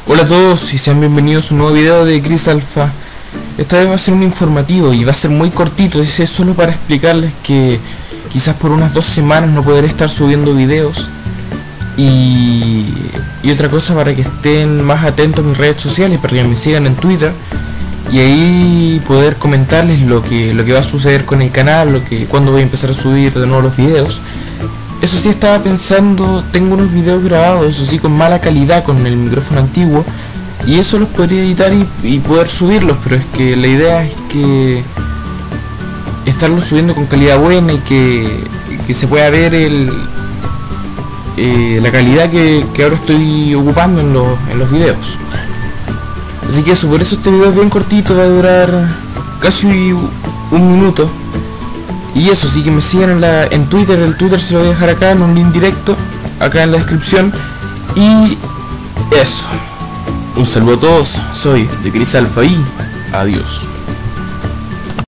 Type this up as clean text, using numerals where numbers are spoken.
Hola a todos y sean bienvenidos a un nuevo video de Chris Alpha. Esta vez va a ser un informativo y va a ser muy cortito, es solo para explicarles que quizás por unas 2 semanas no podré estar subiendo videos. Y otra cosa, para que estén más atentos a mis redes sociales, para que me sigan en Twitter y ahí poder comentarles lo que va a suceder con el canal, cuándo voy a empezar a subir de nuevo los videos. Eso sí, estaba pensando, tengo unos videos grabados, eso sí, con mala calidad, con el micrófono antiguo, y eso los podría editar y poder subirlos, pero es que la idea es que estarlos subiendo con calidad buena y que se pueda ver la calidad que ahora estoy ocupando en los videos. Así que eso, por eso este video es bien cortito, va a durar casi un minuto. Y eso, sí, que me sigan en Twitter. El Twitter se lo voy a dejar acá en un link directo, acá en la descripción. Y eso, un saludo a todos, soy de Chris Alpha y adiós.